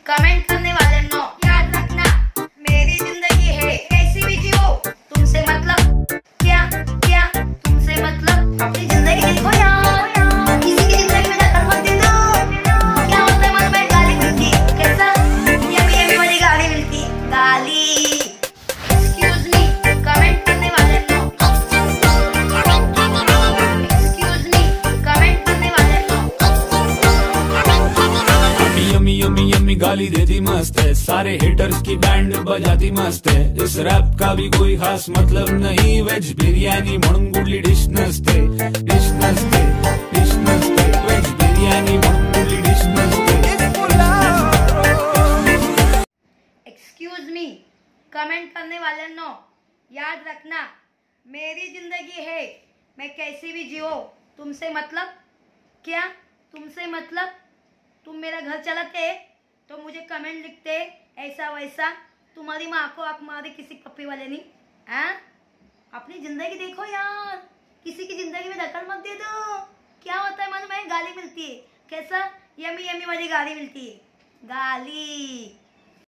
Comment करने वाले no, याद रखना मेरी जिंदगी है कैसी भी जियो, तुमसे मतलब क्या क्या, तुमसे मतलब अपनी जिंदगी देखो यार, किसी की जिंदगी में दखल मत दे दो। क्या होता है मन में गाली मिलती, कैसा यमी यमी वाली गाली मिलती, गाली। एक्सक्यूज मी, कमेंट करने वाले नो, एक्सक्यूज मी, कमेंट करने वाले नो। यमी यमी यमी गाली देती मस्त है, सारे हेटर्स की बैंड बजाती मस्त है। इस रैप का भी कोई खास मतलब नहीं, वेज बिरयानी म्हणून कुठली डिश नसते, डिश नसते, डिश नसते, वेज बिरयानी म्हणून कुठली डिश नसते। एक्सक्यूज मी, कमेंट करने वाले नो, याद रखना मेरी जिंदगी है मैं कैसी भी जियो, तुमसे मतलब क्या, तुमसे मतलब तुम मेरा घर चलाते तो मुझे कमेंट लिखते ऐसा वैसा, तुम्हारी माँ को आंख मारी किसी पप्पी वाले नहीं। हैं? अपनी जिंदगी देखो यार, किसी की जिंदगी में दखल मत दे दो। क्या होता है मन में गाली मिलती है, कैसा यमी यमी वाली गाली मिलती है, गाली।